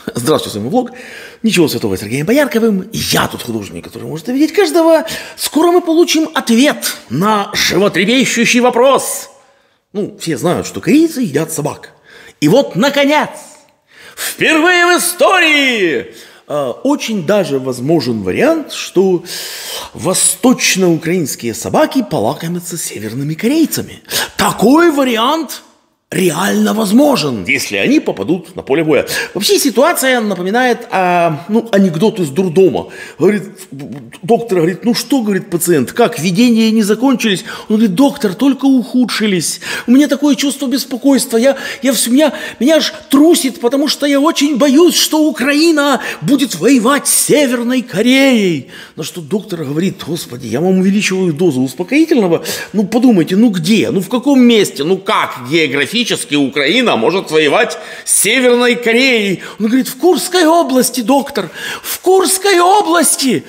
Здравствуйте, с вами влог. Ничего святого, Сергеем Боярковым. Я тут художник, который может видеть каждого. Скоро мы получим ответ на животрепещущий вопрос. Все знают, что корейцы едят собак. И вот, наконец, впервые в истории очень даже возможен вариант, что восточноукраинские собаки полакомятся северными корейцами. Такой вариант реально возможен, если они попадут на поле боя. Вообще ситуация напоминает анекдот из дурдома. Говорит, доктор говорит, что, говорит пациент, как, видения не закончились? Он говорит, доктор, только ухудшились. У меня такое чувство беспокойства, меня аж трусит, потому что я очень боюсь, что Украина будет воевать с Северной Кореей. На что доктор говорит, господи, я вам увеличиваю дозу успокоительного, подумайте, где, в каком месте, как географически Украина может воевать с Северной Кореей. Он говорит, в Курской области, доктор, в Курской области.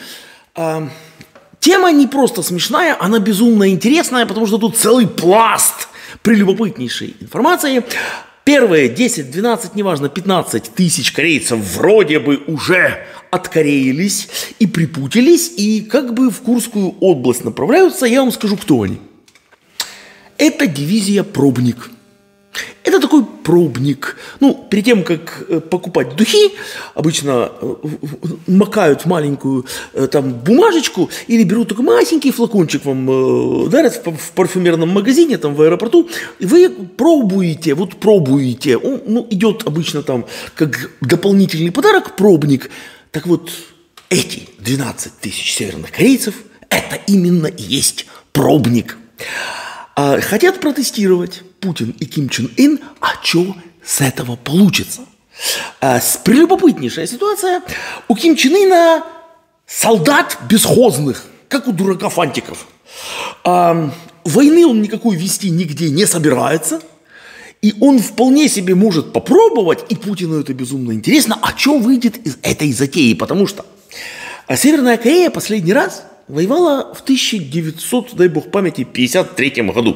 Тема не просто смешная, она безумно интересная, потому что тут целый пласт прелюбопытнейшей информации. Первые 10, 12, неважно, 15 тысяч корейцев вроде бы уже откореились и припутились, и как бы в Курскую область направляются. Я вам скажу, кто они. Это дивизия «Пробник». Это такой пробник. Перед тем, как покупать духи, обычно макают в маленькую бумажечку или берут такой маленький флакончик, вам дарят в парфюмерном магазине, в аэропорту, и вы пробуете, идет обычно как дополнительный подарок пробник. Так вот, эти 12 тысяч северных корейцев, это именно и есть пробник. Хотят протестировать Путин и Ким Чен Ын, что с этого получится? Прелюбопытнейшая ситуация. У Ким Чен Ына солдат бесхозных, как у дурака фантиков. Войны он никакой вести нигде не собирается. И он вполне себе может попробовать, и Путину это безумно интересно, что выйдет из этой затеи. Потому что Северная Корея последний раз воевала в 1900, дай бог памяти, 1953 году.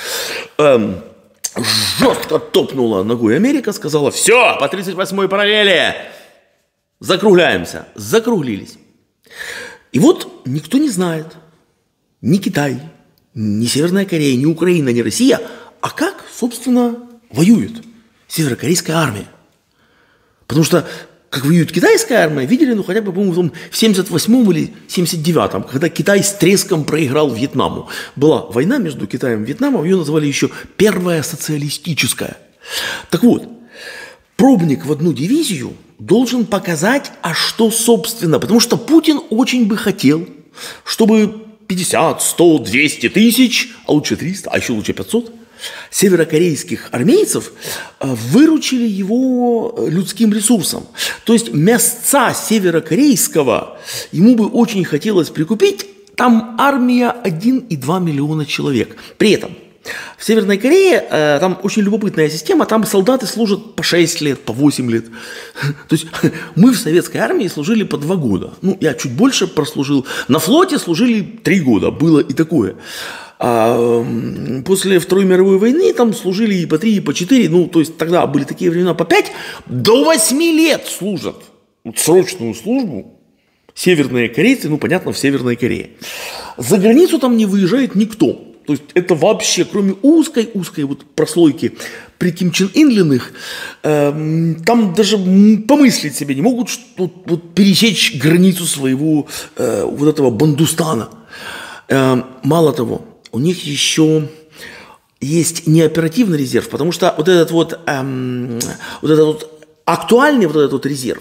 Жестко топнула ногой Америка, сказала, все, по 38-й параллели, закругляемся. Закруглились. И вот никто не знает, ни Китай, ни Северная Корея, ни Украина, ни Россия, как, собственно, воюет северокорейская армия. Потому что как воюет китайская армия, видели, хотя бы, по-моему, в 78-м или 79-м, когда Китай с треском проиграл Вьетнаму. Была война между Китаем и Вьетнамом, ее назвали еще Первая социалистическая. Так вот, пробник в одну дивизию должен показать, что собственно, потому что Путин очень бы хотел, чтобы 50, 100, 200 тысяч, а лучше 300, а еще лучше 500, северокорейских армейцев выручили его людским ресурсом. То есть мясца северокорейского ему бы очень хотелось прикупить. Там армия 1,2 миллиона человек. При этом в Северной Корее там очень любопытная система, там солдаты служат по 6 лет, по 8 лет. То есть мы в советской армии служили по 2 года. Я чуть больше прослужил. На флоте служили 3 года, было и такое. А после Второй мировой войны там служили и по 3, и по 4, то есть тогда были такие времена, по 5, до 8 лет служат срочную службу северные корейцы, понятно, в Северной Корее. За границу там не выезжает никто. То есть это вообще, кроме узкой прослойки при Ким Чен Ынлиных, там даже помыслить себе не могут, что пересечь границу своего этого Бандустана. Мало того, у них еще есть неоперативный резерв, потому что этот актуальный резерв,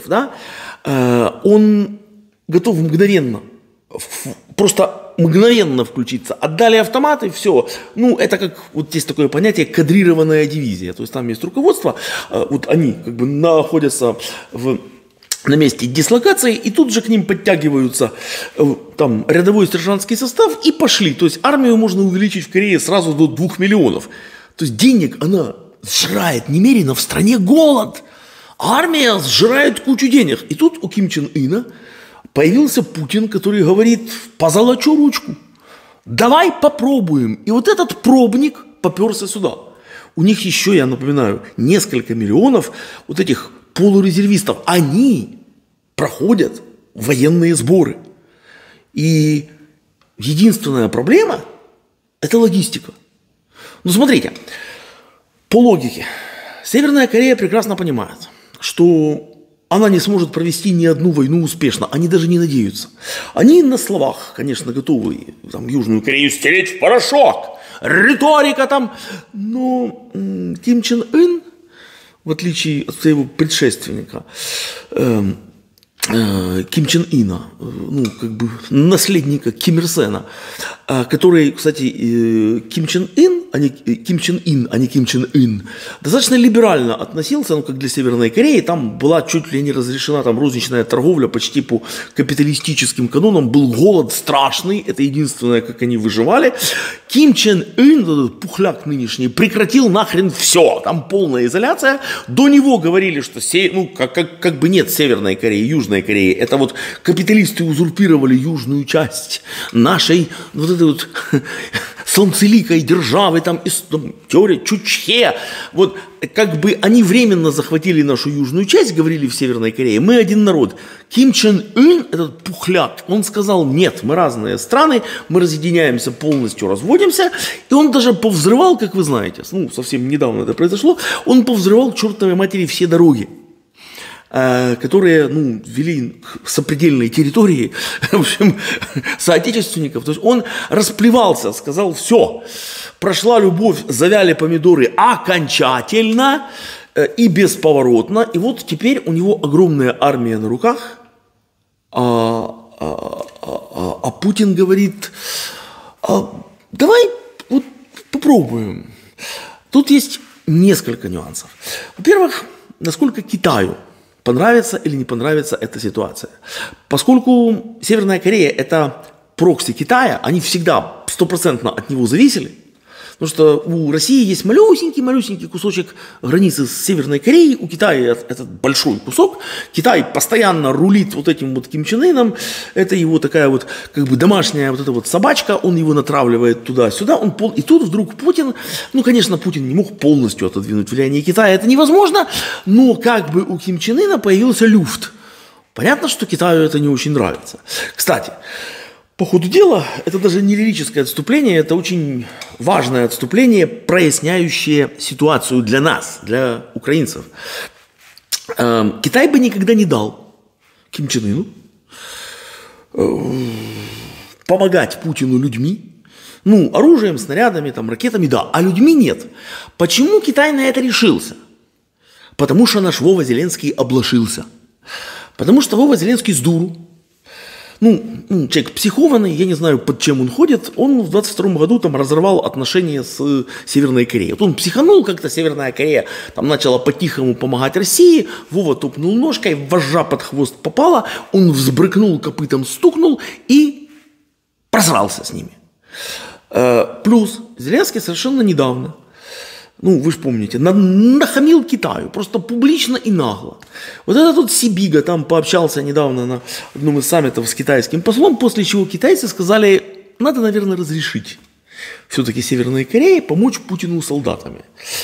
он готов мгновенно, просто мгновенно включиться. Отдали автоматы, все. Это как, есть такое понятие кадрированная дивизия. То есть там есть руководство, они находятся на месте дислокации, и тут же к ним подтягиваются рядовой сержантский состав и пошли. То есть армию можно увеличить в Корее сразу до 2 миллионов. То есть денег она сжирает немерено, в стране голод. Армия сжирает кучу денег. И тут у Ким Чен Ына появился Путин, который говорит, позолочу ручку, давай попробуем. И этот пробник поперся сюда. У них еще, я напоминаю, несколько миллионов этих полурезервистов. Они проходят военные сборы. И единственная проблема – это логистика. Ну, смотрите, по логике, Северная Корея прекрасно понимает, что она не сможет провести ни одну войну успешно. Они даже не надеются. Они на словах, конечно, готовы там, Южную Корею стереть в порошок. Риторика там. Но Ким Чен Ын, в отличие от своего предшественника, Ким Чен Ына, ну, как бы наследника Ким Ир Сена, который, кстати, Ким Чен Ын, а не Ким Чен Ин, а не Ким Чен Ын, достаточно либерально относился, ну, как для Северной Кореи, там была чуть ли не разрешена там розничная торговля почти по капиталистическим канонам, был голод страшный, это единственное, как они выживали. Ким Чен Ын, этот пухляк нынешний, прекратил нахрен все, там полная изоляция, до него говорили, что, ну, как бы нет Северной Кореи, Южной Кореи, это вот капиталисты узурпировали южную часть нашей вот этой вот солнцеликой державы, там, теория Чучхе, вот как бы они временно захватили нашу южную часть, говорили в Северной Корее, мы один народ. Ким Чен Ын, этот пухляк, он сказал, нет, мы разные страны, мы разъединяемся полностью, разводимся, и он даже повзрывал, как вы знаете, ну, совсем недавно это произошло, он повзрывал к чертовой матери все дороги, которые, ну, вели к сопредельной территории, в общем, соотечественников. То есть он расплевался, сказал, все, прошла любовь, завяли помидоры окончательно и бесповоротно. И вот теперь у него огромная армия на руках, а Путин говорит, давай вот попробуем. Тут есть несколько нюансов. Во-первых, насколько Китаю понравится или не понравится эта ситуация. Поскольку Северная Корея – это прокси Китая, они всегда 100% от него зависели, потому что у России есть малюсенький кусочек границы с Северной Кореей, у Китая этот большой кусок, Китай постоянно рулит вот этим вот Ким Чен Ыном, это его такая вот как бы домашняя вот эта вот собачка, он его натравливает туда-сюда, и тут вдруг Путин, ну, конечно, Путин не мог полностью отодвинуть влияние Китая, это невозможно, но как бы у Ким Чен Ына появился люфт. Понятно, что Китаю это не очень нравится. Кстати, по ходу дела, это даже не лирическое отступление, это очень важное отступление, проясняющее ситуацию для нас, для украинцев. Китай бы никогда не дал Ким Чен Ыну помогать Путину людьми, ну, оружием, снарядами, там, ракетами, да, а людьми нет. Почему Китай на это решился? Потому что наш Вова Зеленский облашился. Потому что Вова Зеленский с дуру. Ну, человек психованный, я не знаю, под чем он ходит, он в 22 году там разорвал отношения с Северной Кореей. Вот он психанул как-то, Северная Корея там начала по-тихому помогать России, Вова топнул ножкой, вожжа под хвост попала, он взбрыкнул, копытом стукнул и просрался с ними. Плюс Зеленский совершенно недавно, ну, вы же помните, нахамил Китаю, просто публично и нагло. Вот этот вот Сибига там пообщался недавно на одном из саммитов с китайским послом, после чего китайцы сказали, надо, наверное, разрешить все-таки Северной Корее помочь Путину солдатами.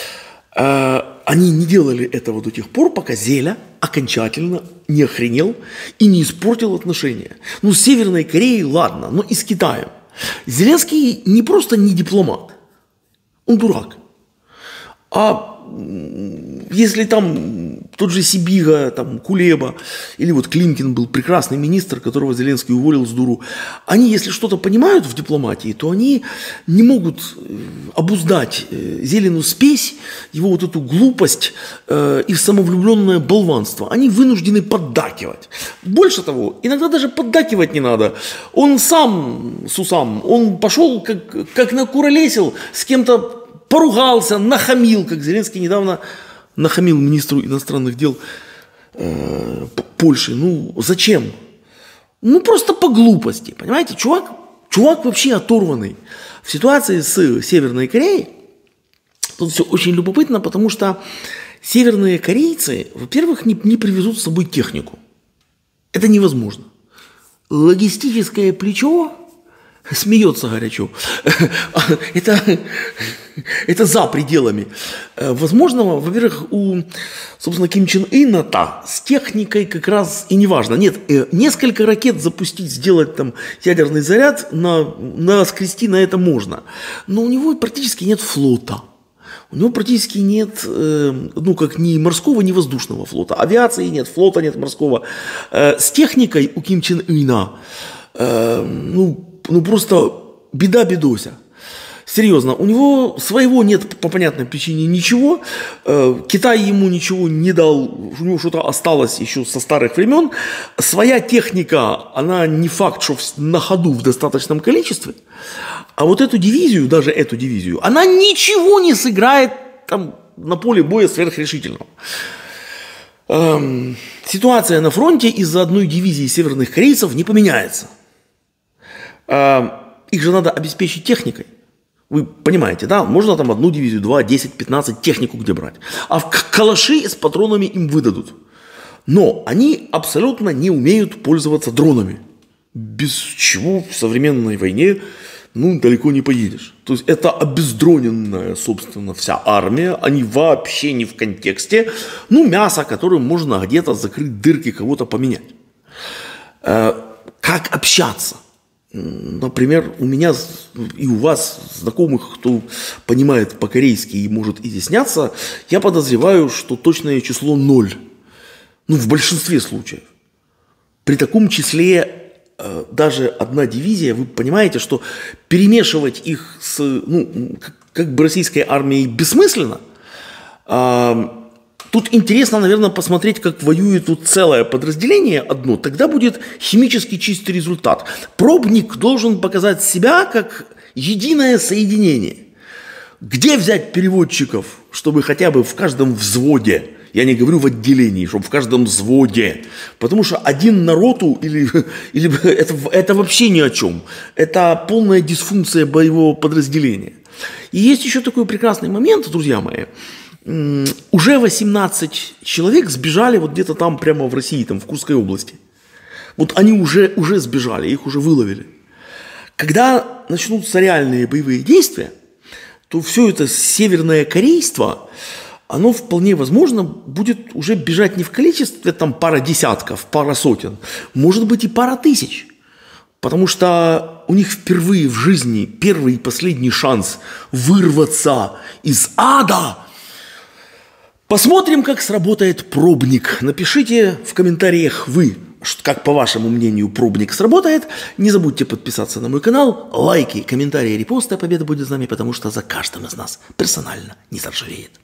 Они не делали этого до тех пор, пока Зеля окончательно не охренел и не испортил отношения. Ну, с Северной Кореей ладно, но и с Китаем. Зеленский не просто не дипломат, он дурак. А если там тот же Сибига, там Кулеба, или вот Климкин был прекрасный министр, которого Зеленский уволил с дуру, они, если что-то понимают в дипломатии, то они не могут обуздать Зелену спесь, его вот эту глупость и самовлюбленное болванство. Они вынуждены поддакивать. Больше того, иногда даже поддакивать не надо. Он сам, Сусам, он пошел, как накуролесил, с кем-то поругался, нахамил, как Зеленский недавно нахамил министру иностранных дел Польши. Ну, зачем? Ну, просто по глупости, понимаете? Чувак вообще оторванный. В ситуации с Северной Кореей тут все очень любопытно, потому что северные корейцы, во-первых, не привезут с собой технику. Это невозможно. Логистическое плечо смеется горячо. Это за пределами возможного. Во-первых, у, собственно, Ким Чен Ына-то с техникой как раз и не важно. Нет, несколько ракет запустить, сделать там ядерный заряд, скрести на это можно. Но у него практически нет флота. У него практически нет, как ни морского, ни воздушного флота. Авиации нет, флота нет морского. С техникой у Ким Чен Ына, просто беда-бедося. Серьезно, у него своего нет по понятной причине ничего. Китай ему ничего не дал, у него что-то осталось еще со старых времен. Своя техника, она не факт, что на ходу в достаточном количестве. А вот эту дивизию, даже эту дивизию, она ничего не сыграет там на поле боя сверхрешительного. Ситуация на фронте из-за одной дивизии северных корейцев не поменяется. Их же надо обеспечить техникой. Вы понимаете, да? Можно там одну дивизию, 2, 10, 15, технику где брать. А калаши с патронами им выдадут. Но они абсолютно не умеют пользоваться дронами. Без чего в современной войне далеко не поедешь. То есть это обездроненная, собственно, вся армия. Они вообще не в контексте. Мясо, которым можно где-то закрыть дырки, кого-то поменять. Как общаться? Например, у меня и у вас, знакомых, кто понимает по-корейски и может изъясняться, я подозреваю, что точное число 0. В большинстве случаев. При таком числе даже одна дивизия, вы понимаете, что перемешивать их с, как бы российской армией бессмысленно. Тут интересно, наверное, посмотреть, как воюет тут целое подразделение одно. Тогда будет химически чистый результат. Пробник должен показать себя как единое соединение. Где взять переводчиков, чтобы хотя бы в каждом взводе, я не говорю в отделении, чтобы в каждом взводе, потому что один на роту или это вообще ни о чем. Это полная дисфункция боевого подразделения. И есть еще такой прекрасный момент, друзья мои. Уже 18 человек сбежали вот где-то там прямо в России, там в Курской области. Вот они уже сбежали, их уже выловили. Когда начнутся реальные боевые действия, то все это северное корейство, оно вполне возможно будет уже бежать не в количестве там пара десятков, пара сотен, может быть и пара тысяч. Потому что у них впервые в жизни первый и последний шанс вырваться из ада. Посмотрим, как сработает пробник. Напишите в комментариях вы, как по вашему мнению пробник сработает. Не забудьте подписаться на мой канал. Лайки, комментарии, репосты. Победа будет с нами, потому что за каждым из нас персонально не заржавеет.